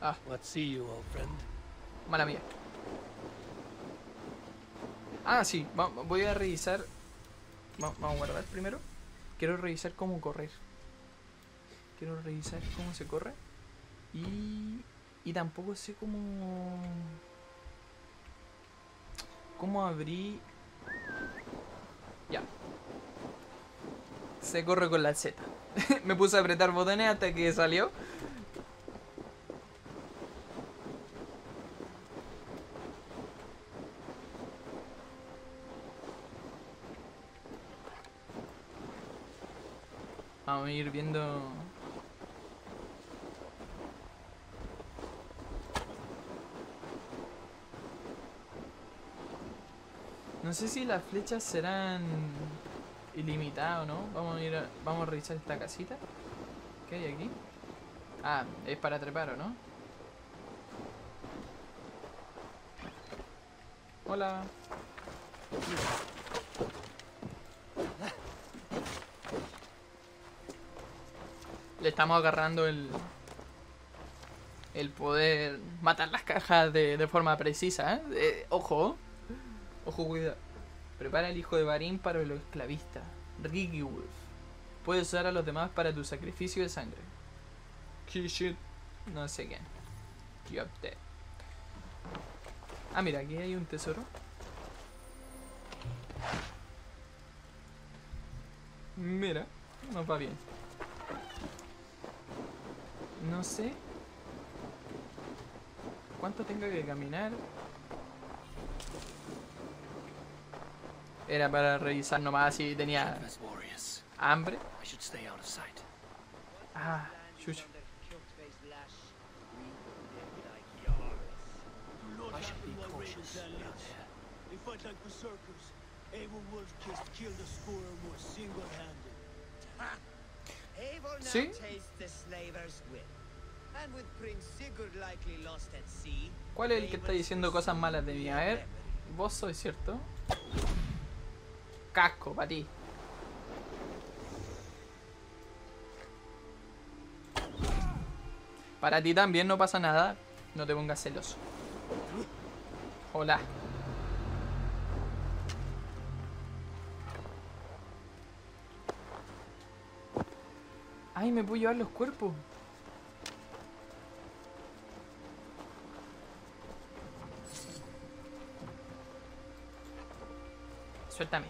Ah, What see you, old friend? mala mía. Ah, sí, voy a revisar. Vamos a guardar primero. Quiero revisar cómo correr. Quiero revisar cómo se corre. Y tampoco sé cómo abrí. Ya. Se corre con la Z. Me puse a apretar botones hasta que salió. Vamos a ir viendo. No sé si las flechas serán ilimitadas o no. Vamos a revisar esta casita. ¿Qué hay aquí? Ah, es para trepar, ¿o no? Hola. Le estamos agarrando el poder matar las cajas de forma precisa, ¿eh? Ojo. Ojo, cuidado. Prepara el hijo de Barín para los esclavistas. Ricky Wolf. Puedes usar a los demás para tu sacrificio de sangre. Shit. No sé qué. Job dead. Ah, mira, aquí hay un tesoro. Mira, nos va bien. No sé cuánto tengo que caminar. Era para revisar nomás si tenía hambre. Ah, chucha. ¿Sí? ¿Cuál es el que está diciendo cosas malas de mí? A ver, vos sois, ¿cierto? Casco, para ti. Para ti también no pasa nada. No te pongas celoso. Hola. Ay, me puedo llevar los cuerpos. Suéltame.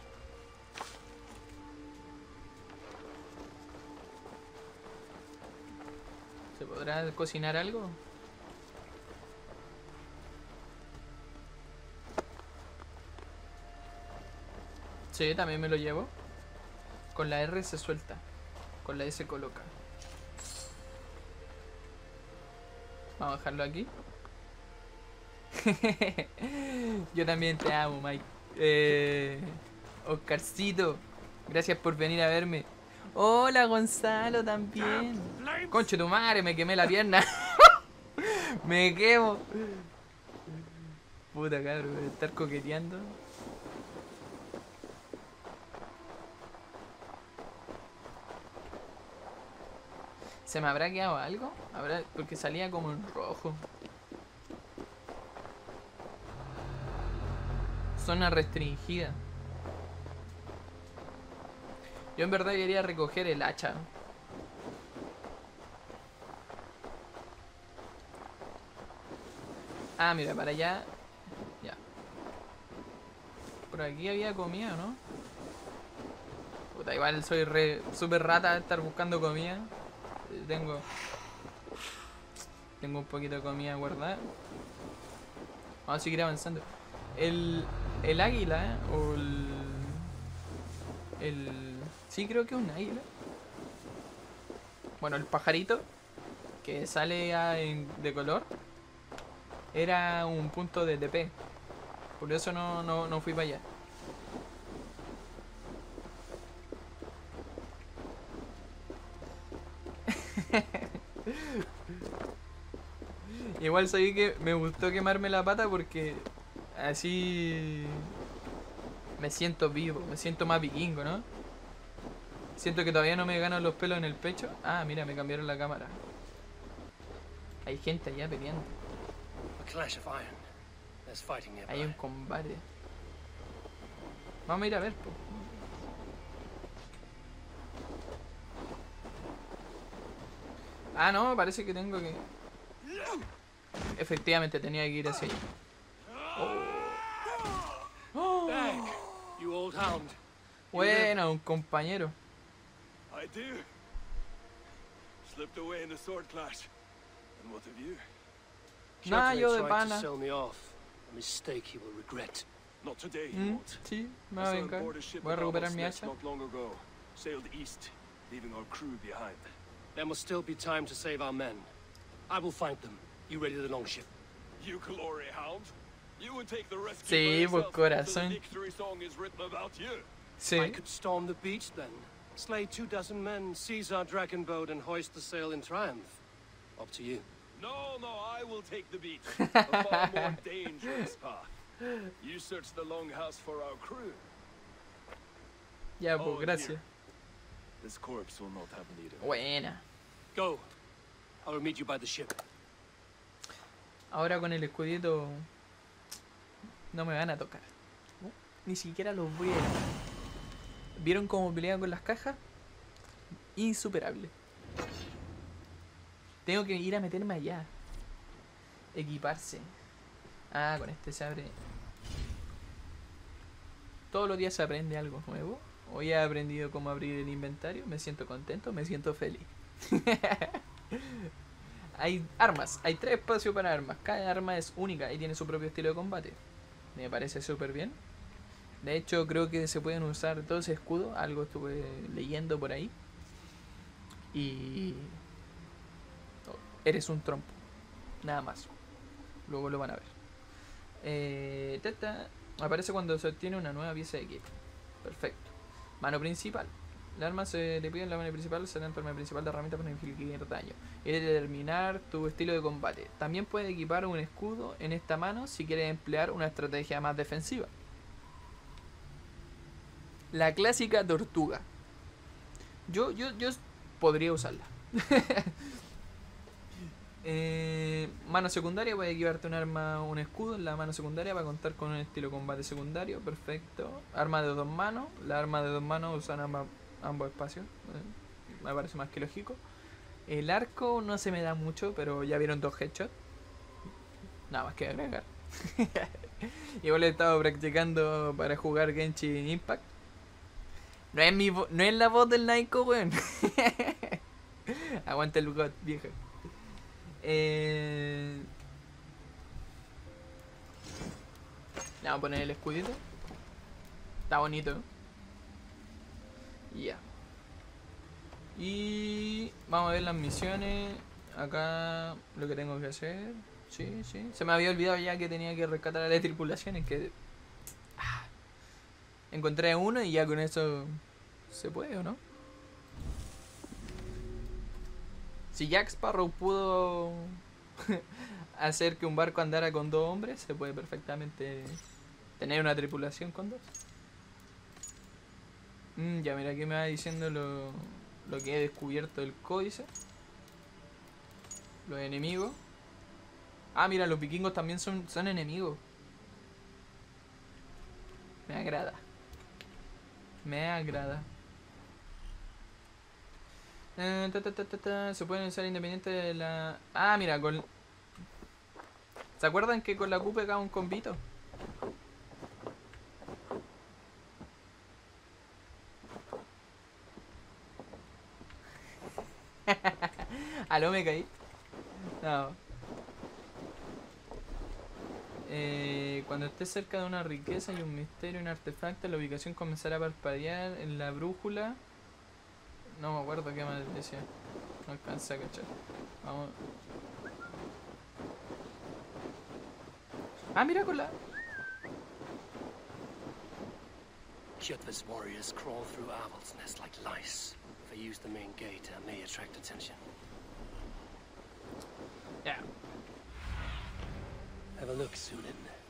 ¿Se podrá cocinar algo? Sí, también me lo llevo. Con la R se suelta. Con la S se coloca. Vamos a dejarlo aquí. Yo también te amo, Mike. Oscarcito, gracias por venir a verme. Hola, Gonzalo, también. Conche tu madre, me quemé la pierna. Me quemo. Puta cabrón, estar coqueteando. ¿Se me habrá quedado algo? Porque salía como en rojo. Zona restringida. Yo en verdad quería recoger el hacha. Ah, mira, para allá. Ya. Por aquí había comida, ¿no? Puta, igual soy super rata de estar buscando comida. Tengo un poquito de comida guardada. Vamos a seguir avanzando. El águila, o sí, creo que es un águila. Bueno, el pajarito que sale de color era un punto de TP. Por eso no fui para allá. Igual sabí que me gustó quemarme la pata porque así me siento vivo, me siento más vikingo, ¿no? Siento que todavía no me ganan los pelos en el pecho. Ah, mira, me cambiaron la cámara. Hay gente allá peleando. A clash of iron. There's fighting Hay un nearby. combate. Vamos a ir a ver, po. Ah, no, parece que tengo que... Efectivamente, tenía que ir hacia allá. Oh. Dag, you old hound. Bueno, un compañero. I do. Slipped away in the sword clash. And what of you? Nah, Kyoto yo de tried pana. to sell me off. A mistake he will regret. Not today, he Mm, won't. sí, me I va a saw him vengar. board a ship Voy a at recuperar Amos mi Nest hacha. not long ago. Sailed east, leaving our crew behind. There must still be time to save our men. I will find them. You ready the longship? You glory hound. You would take the rescue Sí, by pues, yourself, corazón. so the victory song is written about you. Sí. I could storm the beach then. Slay 24 men, seize our dragon boat, and hoist the sail in triumph. Up to you. No, I will take the beach. A far more dangerous path. You search the longhouse for our crew. Ya, pues, Oh, gracias. here. This corpse will not have need of it. Buena. Go. I will meet you by the ship. Ahora con el escudito no me van a tocar. Ni siquiera los voy a... ¿Vieron cómo pelean con las cajas? Insuperable. Tengo que ir a meterme allá. Equiparse. Ah, con este se abre. Todos los días se aprende algo nuevo. Hoy he aprendido cómo abrir el inventario. Me siento contento, me siento feliz. Hay armas, hay 3 espacios para armas. Cada arma es única y tiene su propio estilo de combate. Me parece súper bien. De hecho, creo que se pueden usar 2 escudos. Algo estuve leyendo por ahí. Y... oh, eres un trompo. Nada más. Luego lo van a ver. Aparece cuando se obtiene una nueva pieza de equipo. Perfecto. Mano principal. El arma se le pide en la mano principal, será el arma principal de herramienta para infligir daño y determinar tu estilo de combate. También puedes equipar un escudo en esta mano si quieres emplear una estrategia más defensiva. La clásica tortuga. Yo podría usarla. Mano secundaria, puedes equiparte un arma, un escudo en la mano secundaria para contar con un estilo de combate secundario. Perfecto. Arma de 2 manos. La arma de 2 manos usan ambos espacios. Me parece más que lógico. El arco no se me da mucho, pero ya vieron 2 headshots. Nada más que agregar. Igual he estado practicando para jugar Genshin Impact. No es no es la voz del Naiko, weón. Aguanta el God, vieja. Le vamos a poner el escudito. Está bonito. Ya. Y vamos a ver las misiones. Acá lo que tengo que hacer. Sí. Se me había olvidado ya que tenía que rescatar a las tripulaciones. Que encontré a uno y ya con eso se puede, ¿o no? Si Jack Sparrow pudo hacer que un barco andara con 2 hombres, se puede perfectamente tener una tripulación con 2. Ya, mira, aquí me va diciendo lo que he descubierto del códice. Los enemigos. Ah, mira, los vikingos también son enemigos. Me agrada. Me agrada. Se pueden usar independiente de la... Ah, mira, con... ¿Se acuerdan que con la Q pegaba un combito? Aló, me caí. No. Cuando estés cerca de una riqueza y un misterio, un artefacto, la ubicación comenzará a parpadear en la brújula. No me acuerdo qué más decía. No alcancé a cachar. Vamos. Ah, mira con la... Kjotve's warriors crawl through Owl's Nest like lice. If I use the main gate, I may attract attention. Ya. Have a look, Sunan.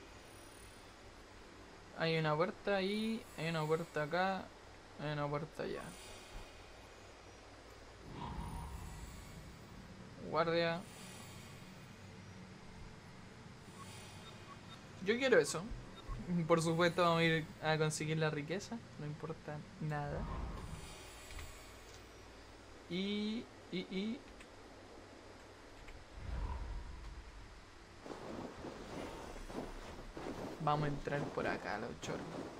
Hay una puerta ahí, hay una puerta acá, hay una puerta allá. Guardia. Yo quiero eso. Por supuesto vamos a ir a conseguir la riqueza. No importa nada. Y... Vamos a entrar por acá, los choros.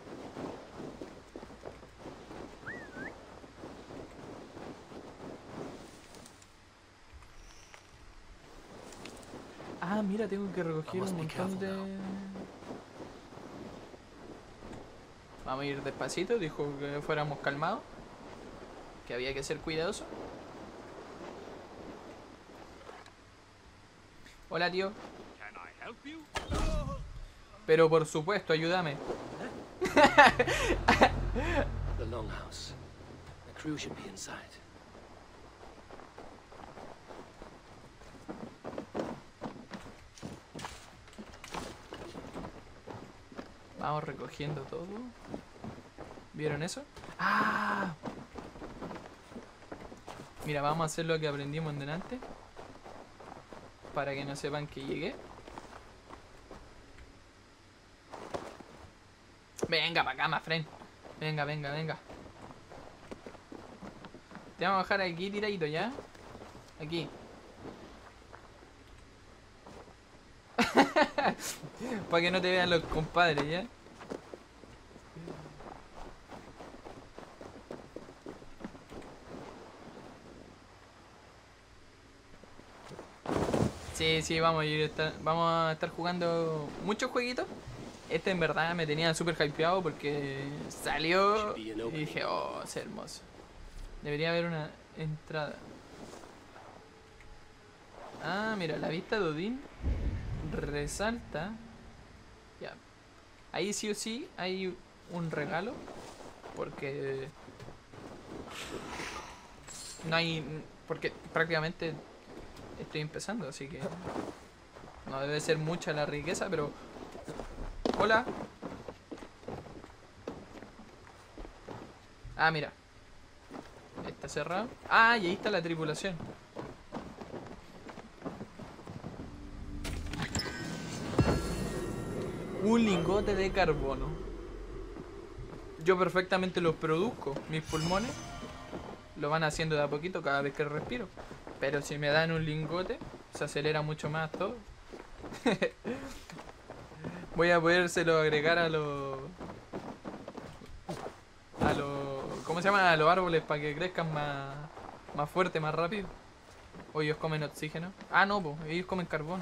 Ah, mira, tengo que recoger un montón de... Vamos a ir despacito, dijo que fuéramos calmados. Que había que ser cuidadosos. Hola, tío. Pero por supuesto, ayúdame. The longhouse. The crew should be inside. Vamos recogiendo todo. ¿Vieron eso? ¡Ah! Mira, vamos a hacer lo que aprendimos en delante. Para que no sepan que llegué. Venga para acá, Mafren. Venga, venga, venga. Te vamos a bajar aquí tiradito, ¿ya? Aquí. Para que no te vean los compadres, ¿ya? Sí, sí, vamos a estar jugando muchos jueguitos. Este en verdad me tenía súper hypeado porque salió y dije, oh, es hermoso. Debería haber una entrada. Ah, mira, la vista de Odín resalta. Ya. Ahí sí o sí hay un regalo. Porque no hay... Porque prácticamente estoy empezando, así que no debe ser mucha la riqueza, pero... Hola. Ah, mira. Está cerrado. Ah, y ahí está la tripulación. Un lingote de carbono. Yo perfectamente los produzco. Mis pulmones lo van haciendo de a poquito cada vez que respiro. Pero si me dan un lingote, se acelera mucho más todo. Voy a podérselo agregar a los... ¿Cómo se llama? A los árboles para que crezcan más fuerte, más rápido. O ellos comen oxígeno. Ah, no, pues ellos comen carbono.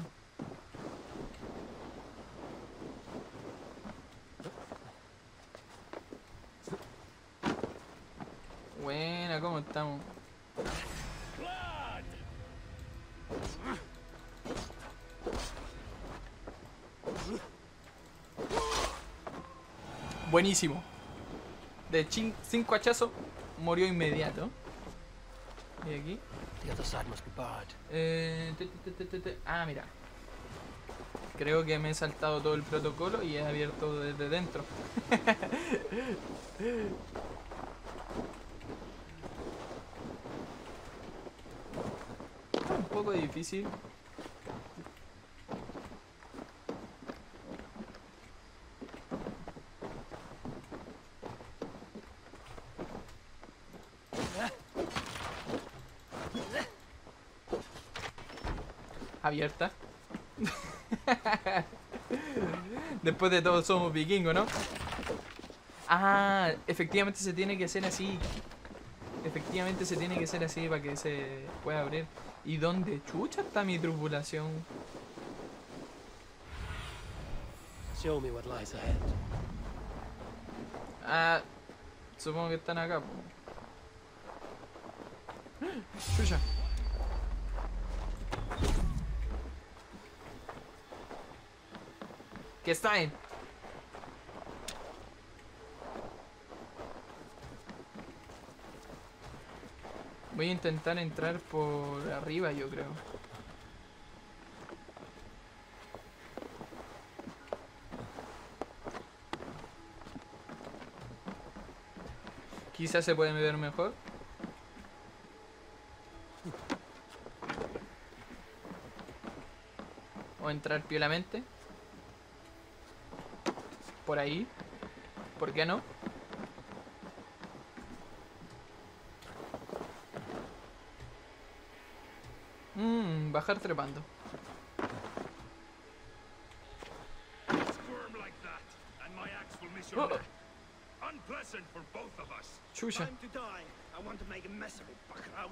Buena, ¿cómo estamos? Buenísimo. De 5 hachazos murió inmediato. Y aquí. The other side must be barred. Ah, mira. Creo que me he saltado todo el protocolo y he abierto desde dentro. Un poco difícil. Abierta. Después de todo somos vikingos, ¿no? Ah, efectivamente se tiene que hacer así. Efectivamente se tiene que hacer así para que se pueda abrir. ¿Y dónde chucha está mi tripulación? Show me what lies ahead. Ah, supongo que están acá. Chucha. ¿Qué está ahí? Voy a intentar entrar por arriba, yo creo. Quizás se puede ver mejor. O entrar piolamente. por ahí. ¿Por qué no? Bajar trepando. Squirm like that, and my axe will miss your Oh. neck. Unpleasant for both of us. Chucha. Time to die. I want to make a mess of it, Buckout.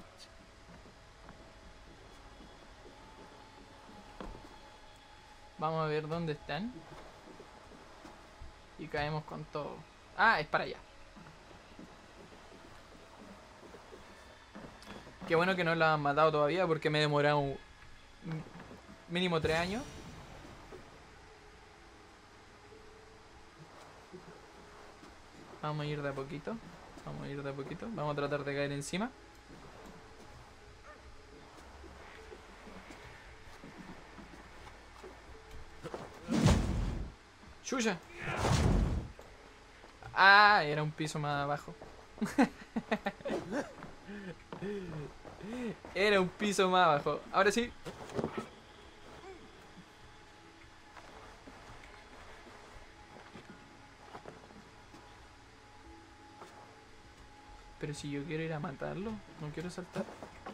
Vamos a ver dónde están. Y caemos con todo. Ah, es para allá. Qué bueno que no la han matado todavía porque me he demorado mínimo 3 años. Vamos a ir de a poquito. Vamos a ir de a poquito. Vamos a tratar de caer encima. ¡Chuya! Ah, era un piso más abajo. Era un piso más abajo. Ahora sí. Pero si yo quiero ir a matarlo, no quiero saltar.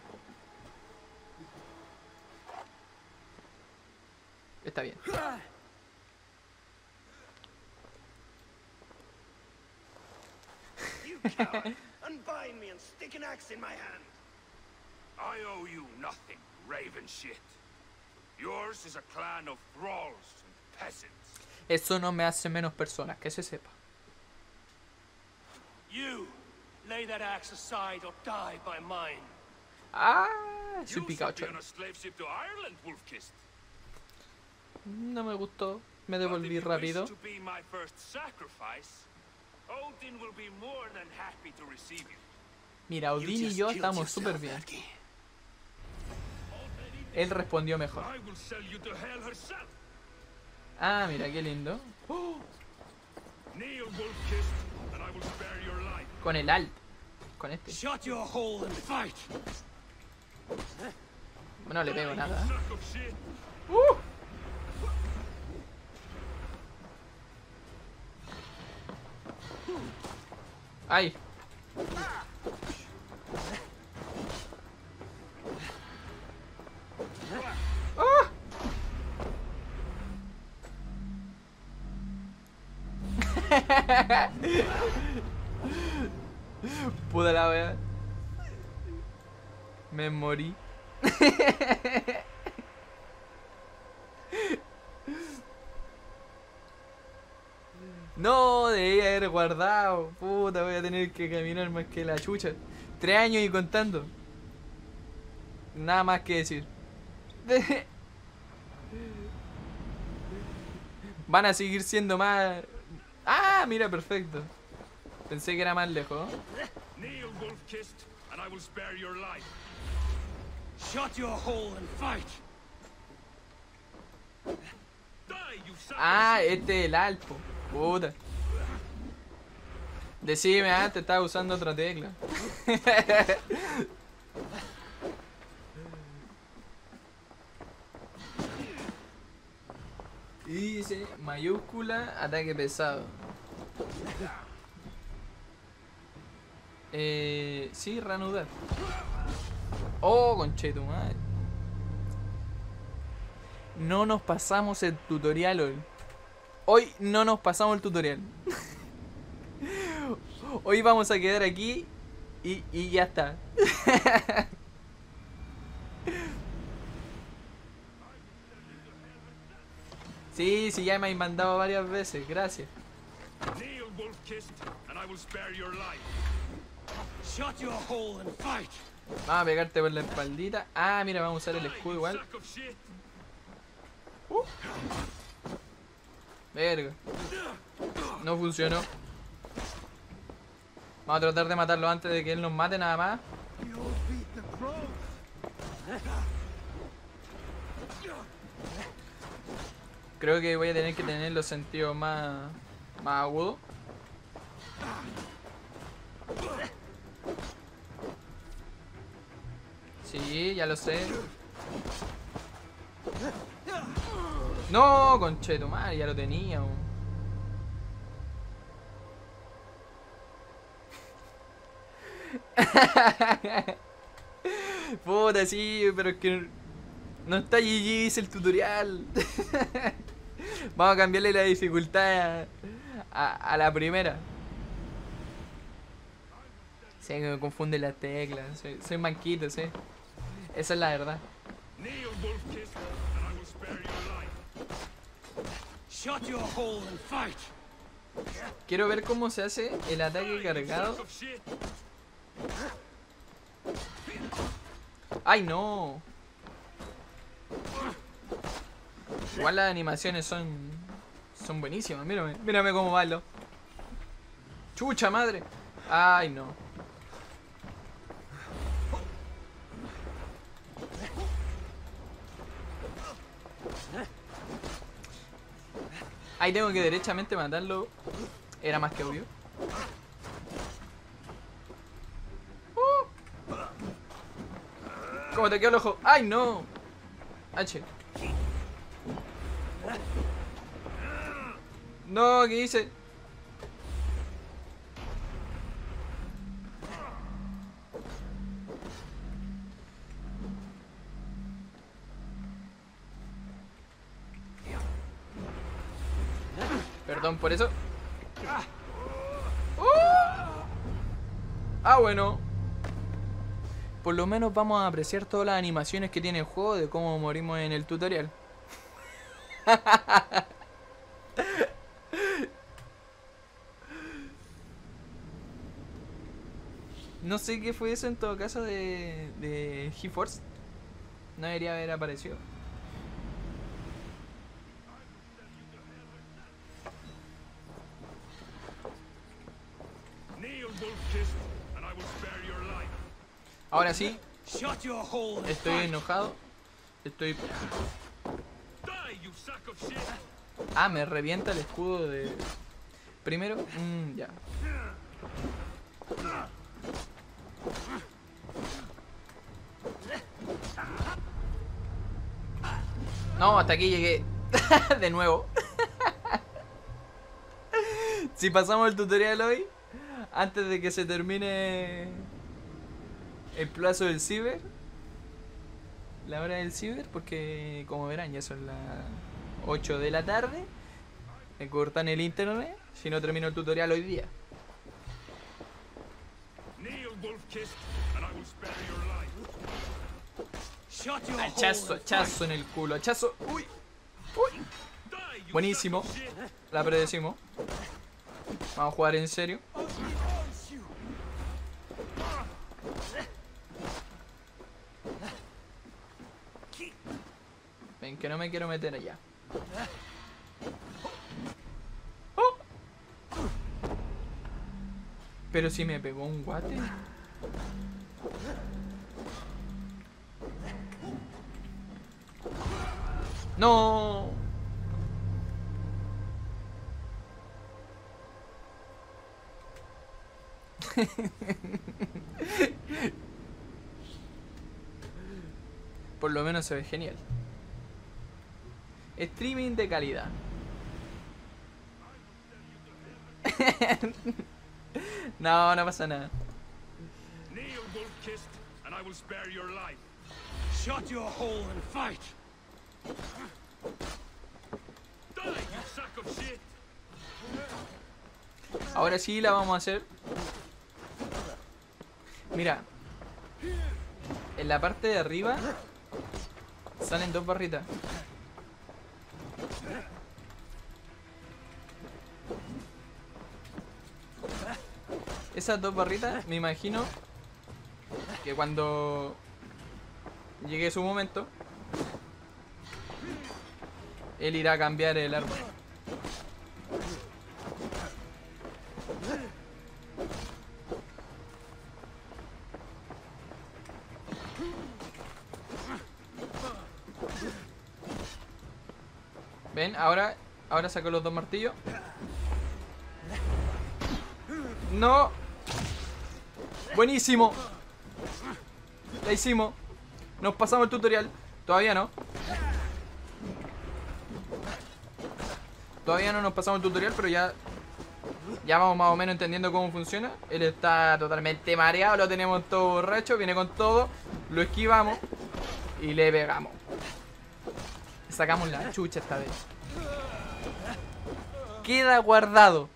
Está bien. You coward! Unbind me and stick an axe in my hand. I owe you nothing, raven shit. Yours is a clan of thralls and peasants. Eso no me hace menos personas, que se sepa. You! Lay that axe aside or die by mine. Ah, soy You should Pikachu. be on a slave ship to Ireland, Wolf-Kissed. No me gustó. Me But if devolví you rápido. wish to be my first sacrifice, Odin will be more than happy to receive you. Mira, Odin y yo estamos súper bien. Él respondió mejor. I will sell you to hell herself. Ah, mira, qué lindo. ¡Oh! Kneel, Wolf-Kissed, and I will spare your life. Con el alt. Con este. Shut your hole and fight! No le pego Die, nada. you sack of shit. ¡Ay! ¡Ah! Puta la wea. Me morí. No, debería haber guardado. Puta, voy a tener que caminar más que la chucha. 3 años y contando. Nada más que decir. Van a seguir siendo más... Ah, mira, perfecto. Pensé que era más lejos. Kneel, Wolf-Kissed, and I will spare your life. Shut your hole and fight! Die, you sack Ah, of shit. este es el alpo. Puta. Decime antes, estaba usando otra tecla. Y dice mayúscula, ataque pesado. Sí, reanudar. Oh, conchetumadre. No nos pasamos el tutorial hoy. Hoy no nos pasamos el tutorial. Hoy vamos a quedar aquí y ya está. Sí, sí, ya me habéis mandado varias veces, gracias. Kneel, Wolf-Kissed, and I will spare your life. Shut your hole and fight! Vamos a pegarte por la espaldita. Ah, mira, vamos a usar el Die, escudo you igual. sack of shit. Verga. No funcionó. Vamos a tratar de matarlo antes de que él nos mate nada más. Creo que voy a tener que tener los sentidos más agudos. Sí, ya lo sé. No, conchetumadre, ya lo tenía. Puta, sí, pero es que no está GG, dice el tutorial. Vamos a cambiarle la dificultad a la primera. Sí, que me confunde las teclas. Soy manquito, sí. Esa es la verdad. Kneel, Wolf-Kissed, and I will spare your life. Shut your hole and fight. Quiero ver cómo se hace el ataque cargado. Sack of shit. ¡Ay, no! Igual las animaciones son buenísimas. Mírame, mírame cómo bailo. ¡Chucha madre! ¡Ay, no! Ahí tengo que derechamente matarlo. Era más que obvio. ¿Cómo te quedó el ojo? ¡Ay, no! H. No, ¿qué hice? Perdón por eso. Ah, bueno. Por lo menos vamos a apreciar todas las animaciones que tiene el juego de cómo morimos en el tutorial. No sé qué fue eso en todo caso de GeForce. No debería haber aparecido. Kneel, Wolf-Kissed, and I will spare your life. Ahora sí, Shut your hole and estoy fight. enojado. Estoy... Die, you sack of shit. Ah, me revienta el escudo de... Primero, ya. No, hasta aquí llegué. De nuevo. Si pasamos el tutorial hoy, antes de que se termine el plazo del ciber, la hora del ciber, porque como verán ya son las 8 de la tarde, me cortan el internet si no termino el tutorial hoy día. Kneel, Wolf-Kissed, and I will spare your life. Shut your Hachazo, hole and hachazo en el culo, hachazo. Uy, uy. Die, you Buenísimo. sack of shit. La predecimos. Vamos a jugar en serio. Ven, que no me quiero meter allá. ¡Oh! Pero si me pegó un guate. ¡No! Por lo menos se ve genial. Streaming de calidad. No, no pasa nada. Kneel, Wolf-Kissed, and I will spare your life. Shut your hole and fight. Die, you sack of shit. Ahora sí la vamos a hacer. Mira. En la parte de arriba salen dos barritas. Esas dos barritas, me imagino que cuando llegue su momento, él irá a cambiar el arma. ¿Ven? Ahora saco los dos martillos. ¡No! ¡Buenísimo! La hicimos. Nos pasamos el tutorial. Todavía no. Todavía no nos pasamos el tutorial, pero ya Ya vamos más o menos entendiendo cómo funciona. Él está totalmente mareado, lo tenemos todo borracho, viene con todo. Lo esquivamos y le pegamos. Sacamos la chucha esta vez. Queda guardado.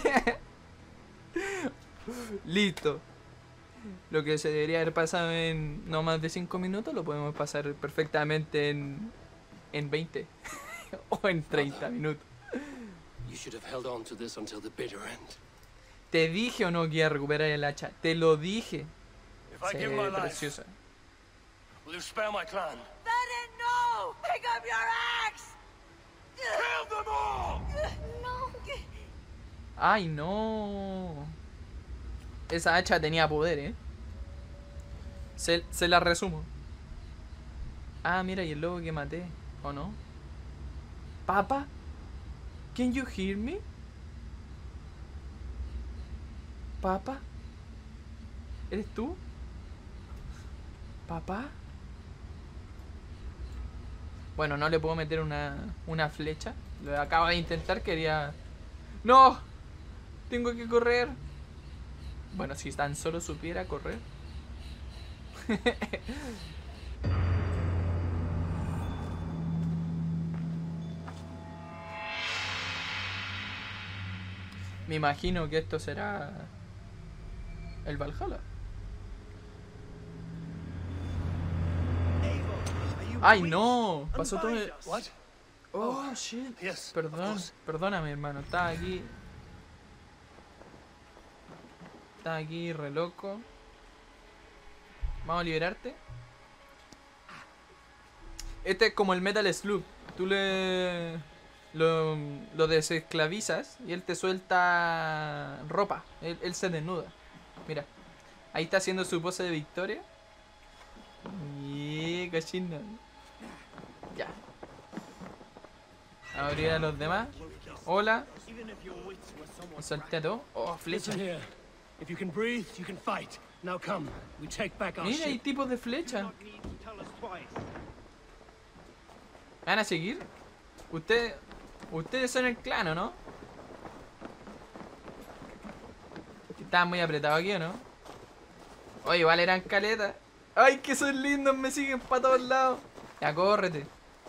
Listo. Lo que se debería haber pasado en no más de 5 minutos lo podemos pasar perfectamente en 20 o en 30 minutos. You should have held on to this until the bitter end. Te dije o no que iba a recuperar el hacha. Te lo dije. If I Sí, give my life, preciosa. will you spare my clan? Bennett, no! Pick up your axe! Kill them all! No. Ay, no. Esa hacha tenía poder, ¿eh? Se la resumo. Ah, mira, y el lobo que maté. ¿O no? Papa? Can you hear me? Papa? ¿Eres tú? ¿Papá? Bueno, no le puedo meter una flecha. Lo acabo de intentar, quería... ¡No! Tengo que correr. Bueno, si tan solo supiera correr. Me imagino que esto será el Valhalla. ¡Ay, no! Pasó todo el... What? Oh, shit. Yes, of Perdón, course. perdóname, hermano. Estaba aquí. Estaba aquí re loco. Vamos a liberarte. Este es como el Metal Slug. Tú lo desesclavizas y él te suelta ropa. Él se desnuda. Mira. Ahí está haciendo su pose de victoria. Y cochino. Ya. Abrir a los demás. Hola. Salté a todo. Oh, flecha. Listen here. If you can breathe, you can fight. Now come, we take back our Mira, hay ship. tipos de flecha. ¿Me van a seguir? Ustedes son el clan, ¿o no? Estaban muy apretados aquí, ¿o no? Oye, igual eran caletas. ¡Ay, que son lindos! Me siguen para todos lados. Ya, córrete.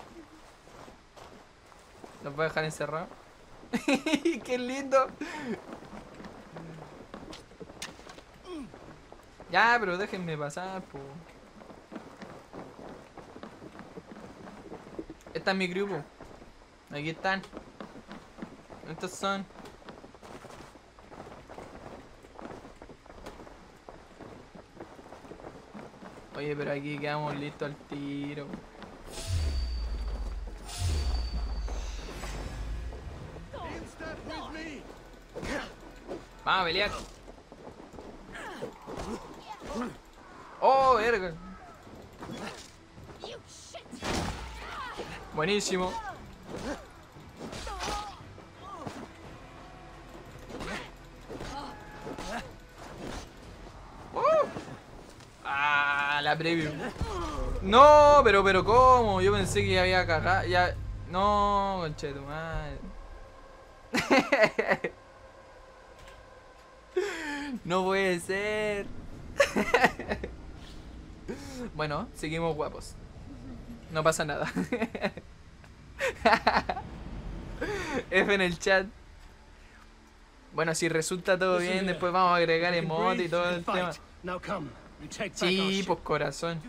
Los voy a dejar encerrados. ¡Qué lindo! Ya, pero déjenme pasar, po. Esta es mi grupo. Aquí están. Estos son. Oye, pero aquí quedamos listos al tiro. Vamos a pelear. Oh, verga. Buenísimo. Ah, la preview. No, pero ¿cómo? Yo pensé que ya había cagado. Ya. No, conche tu madre. No puede ser. Bueno, seguimos guapos. No pasa nada. F en el chat. Bueno, si resulta todo bien, después vamos a agregar If you can emote y breathe, todo you el can tema. fight. Now come, we take back our Sí, ship. pues corazón.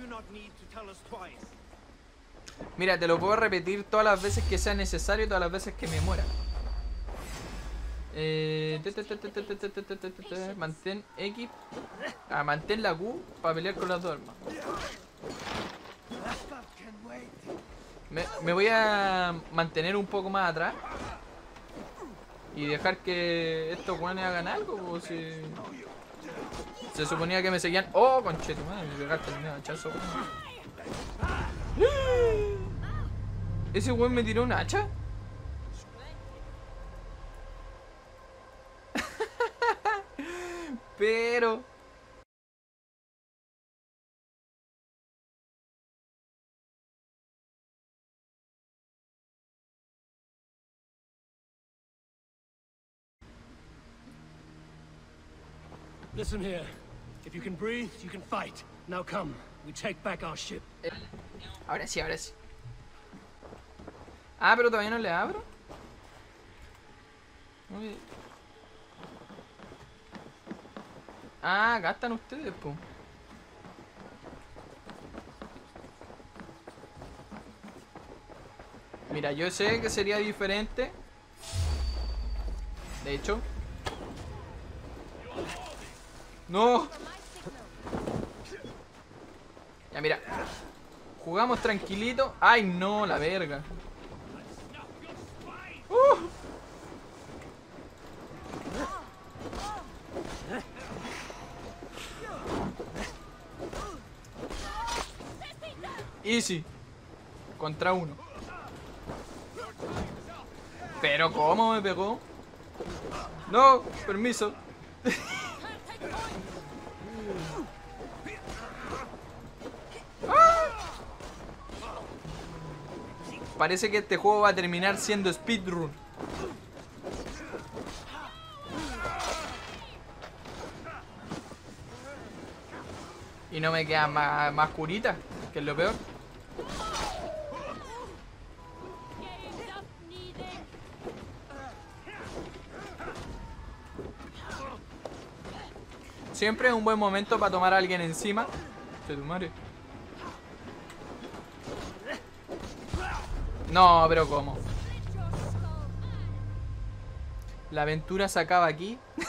Mira, te lo puedo repetir todas las veces que sea necesario y todas las veces que me muera. Mantén X. Mantén la Q para pelear con las dos armas. Me voy a mantener un poco más atrás y dejar que estos guanes hagan algo. O si... Se suponía que me seguían. Oh, conchetumadre, me pegaste el medio hachazo. ¿Ese weón me tiró un hacha? Pero... Listen here. If you can breathe, you can fight. Now come. We take back our ship. Ahora sí, ahora sí. Ah, pero todavía no le abro. Uy. Ah, acá están ustedes, po. Mira, yo sé que sería diferente. De hecho. ¡No! Ya, mira. Jugamos tranquilito. ¡Ay, no! La verga. Easy. Contra uno. Pero ¿cómo me pegó? No, permiso. Parece que este juego va a terminar siendo speedrun. Y no me queda más curita, que es lo peor. Siempre es un buen momento para tomar a alguien encima. Que tu madre. No, pero ¿cómo? La aventura se acaba aquí.